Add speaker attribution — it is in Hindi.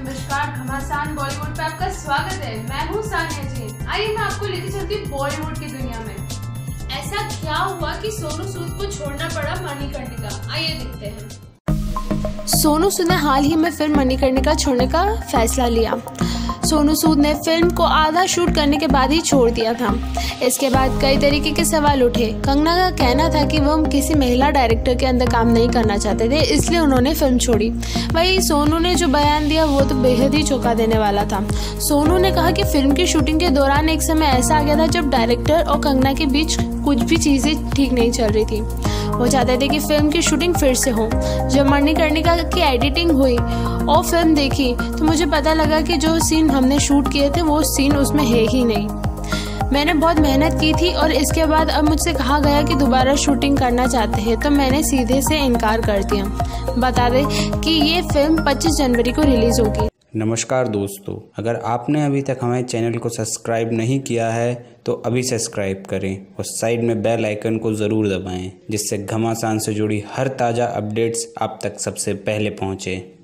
Speaker 1: नमस्कार, घमासान बॉलीवुड पे आपका स्वागत है। मैं हूँ सानिया जी। आइए मैं आपको लेके चलती हूँ बॉलीवुड की दुनिया में। ऐसा क्या हुआ कि सोनू सूद को छोड़ना पड़ा मणिकर्णिका, आइए देखते हैं।
Speaker 2: सोनू सूद ने हाल ही में फिल्म मणिकर्णिका छोड़ने का फैसला लिया। सोनू सूद ने फिल्म को आधा शूट करने के बाद ही छोड़ दिया था। इसके बाद कई तरीके के सवाल उठे। कंगना का कहना था कि वो किसी महिला डायरेक्टर के अंदर काम नहीं करना चाहते थे, इसलिए उन्होंने फिल्म छोड़ी। वहीं सोनू ने जो बयान दिया वो तो बेहद ही चौंका देने वाला था। सोनू ने कहा कि फिल्म की शूटिंग के दौरान एक समय ऐसा आ गया था जब डायरेक्टर और कंगना के बीच कुछ भी चीज़ें ठीक नहीं चल रही थी। वो चाहते थे कि फिल्म की शूटिंग फिर से हो। जब मणिकर्णिका की एडिटिंग हुई और फिल्म देखी तो मुझे पता लगा कि जो सीन हमने शूट किए थे वो सीन उसमें है ही नहीं। मैंने बहुत मेहनत की थी और इसके बाद अब मुझसे कहा गया कि दोबारा शूटिंग करना चाहते हैं तो मैंने सीधे से इनकार कर दिया। बता दें कि ये फिल्म 25 जनवरी को रिलीज़ होगी।
Speaker 3: नमस्कार दोस्तों, अगर आपने अभी तक हमारे चैनल को सब्सक्राइब नहीं किया है तो अभी सब्सक्राइब करें और साइड में बेल आइकन को ज़रूर दबाएं, जिससे घमासान से जुड़ी हर ताज़ा अपडेट्स आप तक सबसे पहले पहुँचे।